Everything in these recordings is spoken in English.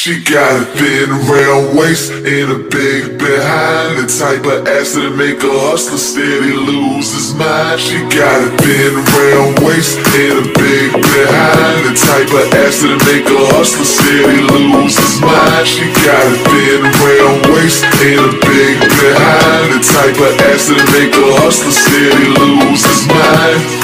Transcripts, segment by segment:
She got a thin round waist and a big behind, the type of ass that'll make a hustler steady lose his mind. She got a thin round waist and a big behind, the type of ass that'll make a hustler steady lose his mind. She got a thin round waist and a big behind, the type of ass that'll make a hustler steady lose his mind.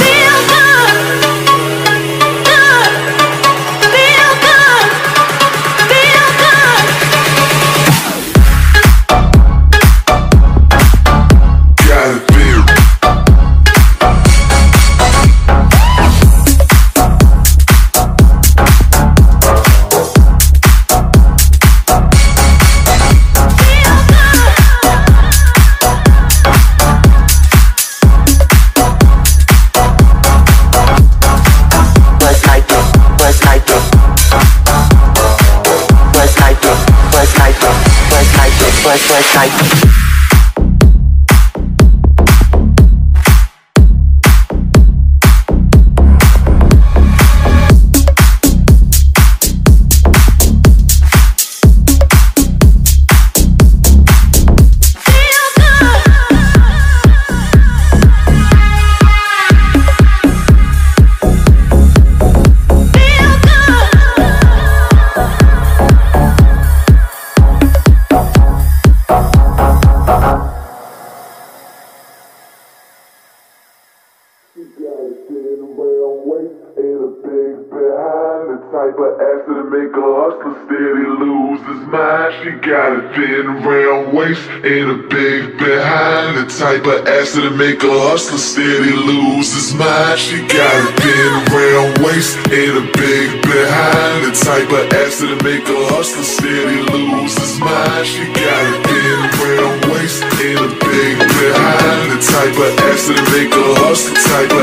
She got a thin round waist and a big behind, the type of ass that'll make a hustler steady lose his mind. She got a thin round waist and a big behind, the type of ass that'll make a hustler steady lose his mind. She got a thin round waist and a big behind, the type of ass that'll make a hustler, type